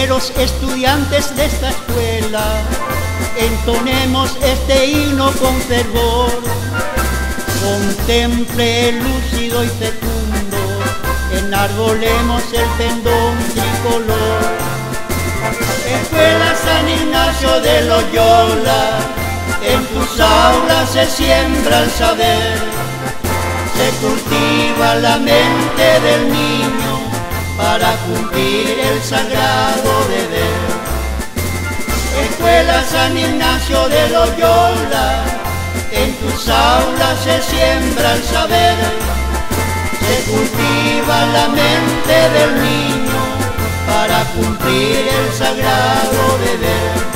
Obreros, estudiantes de esta escuela, entonemos este himno con fervor. Contemple lúcido y fecundo, enarbolemos el pendón tricolor. Escuela San Ignacio de Loyola, en tus aulas se siembra el saber, se cultiva la mente del niño para cumplir el sagrado deber. Escuela San Ignacio de Loyola, en tus aulas se siembra el saber, se cultiva la mente del niño para cumplir el sagrado deber.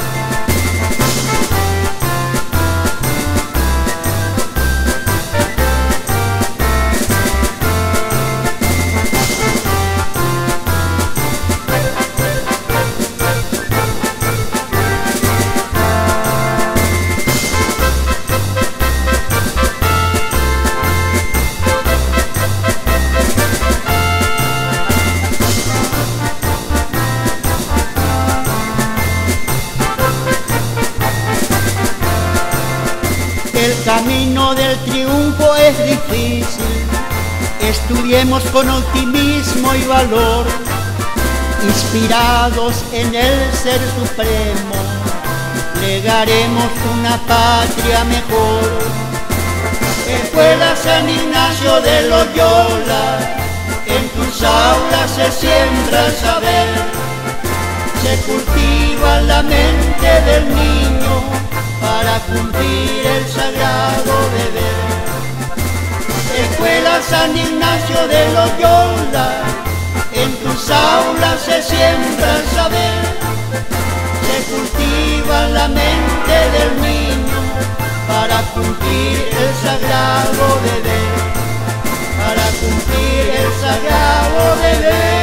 El camino del triunfo es difícil, estudiemos con optimismo y valor, inspirados en el Ser Supremo, legaremos una patria mejor. Escuela San Ignacio de Loyola, en tus aulas se siembra el saber, se cultiva la mente del niño para cumplir el sagrado deber. Escuela San Ignacio de Loyola, en tus aulas se siembra el saber, se cultiva la mente del niño para cumplir el sagrado deber, para cumplir el sagrado deber.